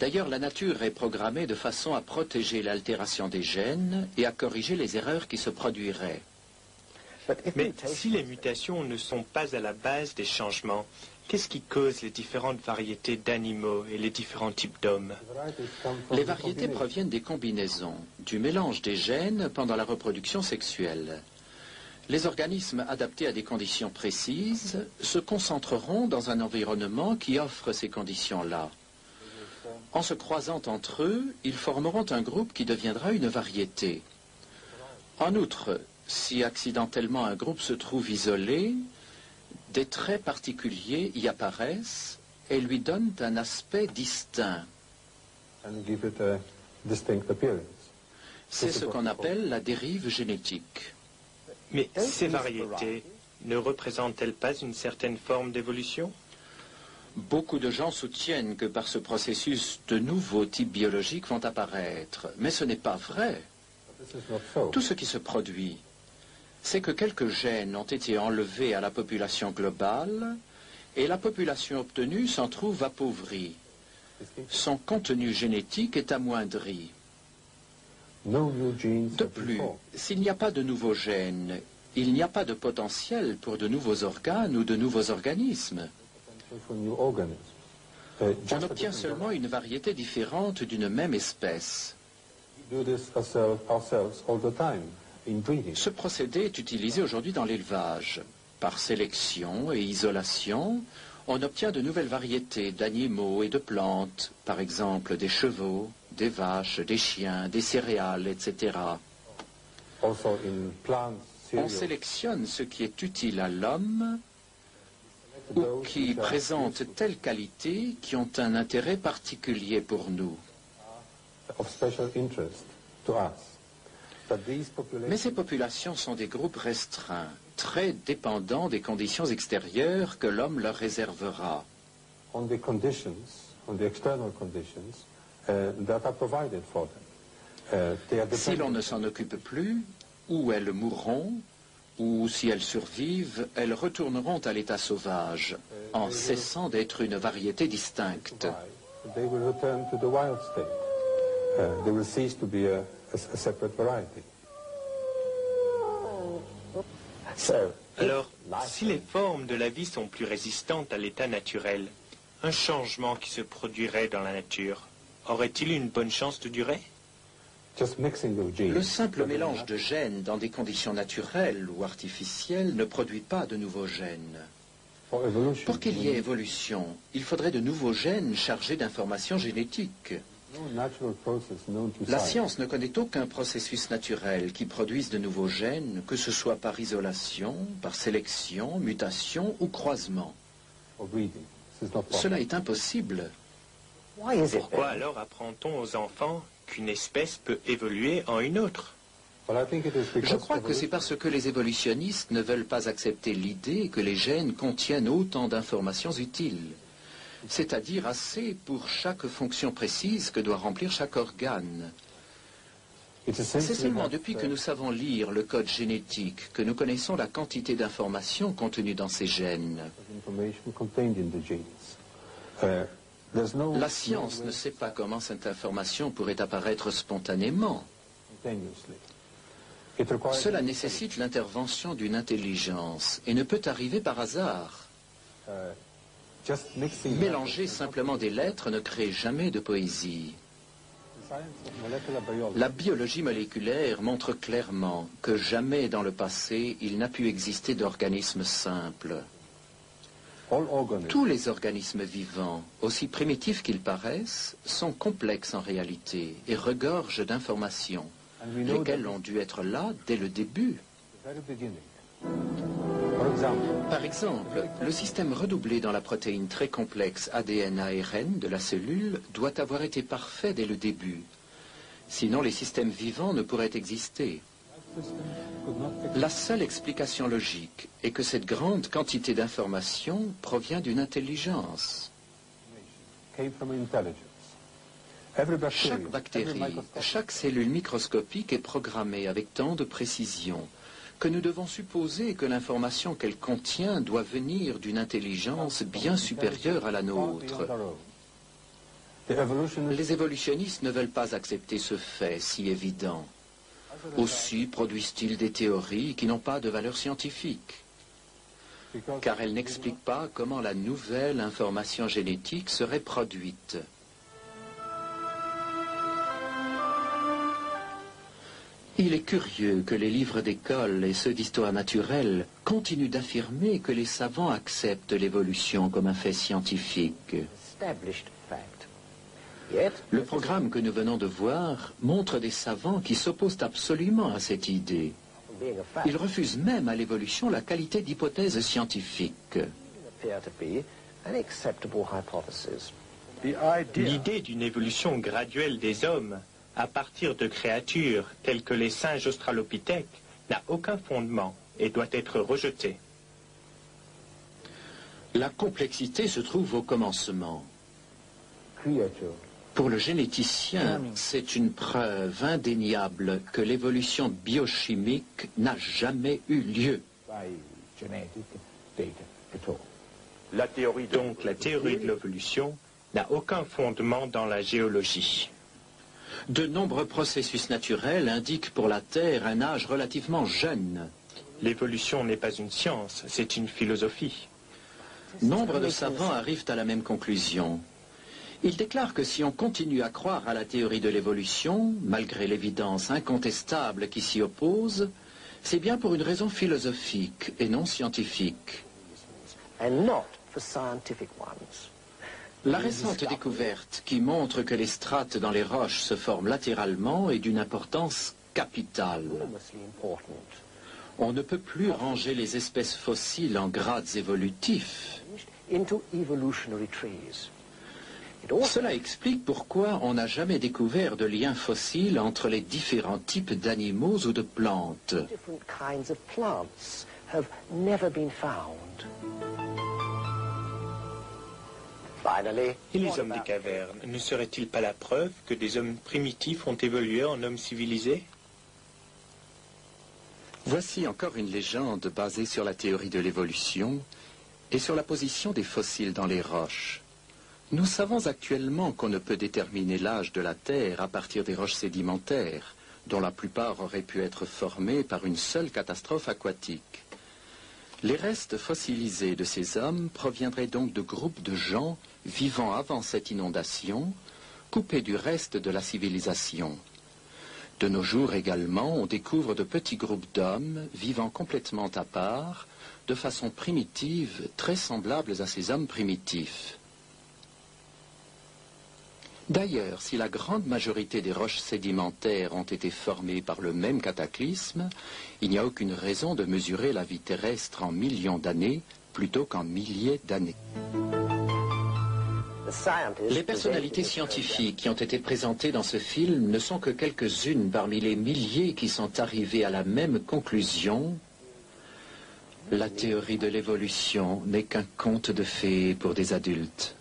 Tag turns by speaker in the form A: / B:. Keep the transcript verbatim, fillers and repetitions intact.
A: D'ailleurs, la nature est programmée de façon à protéger l'altération des gènes et à corriger les erreurs qui se produiraient.
B: Mais si les mutations ne sont pas à la base des changements, qu'est-ce qui cause les différentes variétés d'animaux et les différents types d'hommes?
A: Les variétés proviennent des combinaisons, du mélange des gènes pendant la reproduction sexuelle. Les organismes adaptés à des conditions précises se concentreront dans un environnement qui offre ces conditions-là. En se croisant entre eux, ils formeront un groupe qui deviendra une variété. En outre, si accidentellement un groupe se trouve isolé, des traits particuliers y apparaissent et lui donnent un aspect distinct. C'est ce qu'on appelle la dérive génétique.
B: Mais ces variétés ne représentent-elles pas une certaine forme d'évolution?
A: Beaucoup de gens soutiennent que par ce processus, de nouveaux types biologiques vont apparaître. Mais ce n'est pas vrai. Tout ce qui se produit, c'est que quelques gènes ont été enlevés à la population globale et la population obtenue s'en trouve appauvrie. Son contenu génétique est amoindri. De plus, s'il n'y a pas de nouveaux gènes, il n'y a pas de potentiel pour de nouveaux organes ou de nouveaux organismes. On obtient seulement une variété différente d'une même espèce. Ce procédé est utilisé aujourd'hui dans l'élevage. Par sélection et isolation, on obtient de nouvelles variétés d'animaux et de plantes, par exemple des chevaux, des vaches, des chiens, des céréales, et cetera. On sélectionne ce qui est utile à l'homme ou qui présente telles qualités qui ont un intérêt particulier pour nous. Mais ces populations sont des groupes restreints, très dépendants des conditions extérieures que l'homme leur réservera. Si l'on ne s'en occupe plus, ou elles mourront, ou si elles survivent, elles retourneront à l'état sauvage, en cessant d'être une variété distincte.
B: Alors, si les formes de la vie sont plus résistantes à l'état naturel, un changement qui se produirait dans la nature, aurait-il une bonne chance de durer?
A: Le simple mélange de gènes dans des conditions naturelles ou artificielles ne produit pas de nouveaux gènes. Pour qu'il y ait évolution, il faudrait de nouveaux gènes chargés d'informations génétiques. La science ne connaît aucun processus naturel qui produise de nouveaux gènes, que ce soit par isolation, par sélection, mutation ou croisement. Cela est impossible.
B: Pourquoi alors apprend-on aux enfants qu'une espèce peut évoluer en une autre?
A: Je crois que c'est parce que les évolutionnistes ne veulent pas accepter l'idée que les gènes contiennent autant d'informations utiles, c'est-à-dire assez pour chaque fonction précise que doit remplir chaque organe. C'est seulement depuis que nous savons lire le code génétique que nous connaissons la quantité d'informations contenues dans ces gènes. La science ne sait pas comment cette information pourrait apparaître spontanément. Cela nécessite l'intervention d'une intelligence et ne peut arriver par hasard. Mélanger simplement des lettres ne crée jamais de poésie. La biologie moléculaire montre clairement que jamais dans le passé il n'a pu exister d'organisme simple. Tous les organismes vivants, aussi primitifs qu'ils paraissent, sont complexes en réalité et regorgent d'informations, lesquelles ont dû être là dès le début. Par exemple, le système redoublé dans la protéine très complexe A D N A R N de la cellule doit avoir été parfait dès le début. Sinon, les systèmes vivants ne pourraient exister. La seule explication logique est que cette grande quantité d'informations provient d'une intelligence. Chaque bactérie, chaque cellule microscopique est programmée avec tant de précision que nous devons supposer que l'information qu'elle contient doit venir d'une intelligence bien supérieure à la nôtre. Les évolutionnistes ne veulent pas accepter ce fait si évident. Aussi produisent-ils des théories qui n'ont pas de valeur scientifique, car elles n'expliquent pas comment la nouvelle information génétique serait produite. Il est curieux que les livres d'école et ceux d'histoire naturelle continuent d'affirmer que les savants acceptent l'évolution comme un fait scientifique. Le programme que nous venons de voir montre des savants qui s'opposent absolument à cette idée. Ils refusent même à l'évolution la qualité d'hypothèse scientifique.
B: L'idée d'une évolution graduelle des hommes à partir de créatures telles que les singes australopithèques n'a aucun fondement et doit être rejetée.
A: La complexité se trouve au commencement. Pour le généticien, c'est une preuve indéniable que l'évolution biochimique n'a jamais eu lieu.
B: La théorie Donc la théorie de l'évolution n'a aucun fondement dans la géologie.
A: De nombreux processus naturels indiquent pour la Terre un âge relativement jeune.
B: L'évolution n'est pas une science, c'est une philosophie.
A: Nombre de savants arrivent à la même conclusion. Ils déclarent que si on continue à croire à la théorie de l'évolution, malgré l'évidence incontestable qui s'y oppose, c'est bien pour une raison philosophique et non scientifique. La récente découverte qui montre que les strates dans les roches se forment latéralement est d'une importance capitale. On ne peut plus ranger les espèces fossiles en grades évolutifs. Cela explique pourquoi on n'a jamais découvert de lien fossile entre les différents types d'animaux ou de plantes.
B: Et les hommes des cavernes, ne seraient-ils pas la preuve que des hommes primitifs ont évolué en hommes civilisés?
A: Voici encore une légende basée sur la théorie de l'évolution et sur la position des fossiles dans les roches. Nous savons actuellement qu'on ne peut déterminer l'âge de la Terre à partir des roches sédimentaires, dont la plupart auraient pu être formées par une seule catastrophe aquatique. Les restes fossilisés de ces hommes proviendraient donc de groupes de gens vivant avant cette inondation, coupés du reste de la civilisation. De nos jours également, on découvre de petits groupes d'hommes vivant complètement à part, de façon primitive, très semblables à ces hommes primitifs. D'ailleurs, si la grande majorité des roches sédimentaires ont été formées par le même cataclysme, il n'y a aucune raison de mesurer la vie terrestre en millions d'années plutôt qu'en milliers d'années. Les personnalités scientifiques qui ont été présentées dans ce film ne sont que quelques-unes parmi les milliers qui sont arrivées à la même conclusion. La théorie de l'évolution n'est qu'un conte de fées pour des adultes.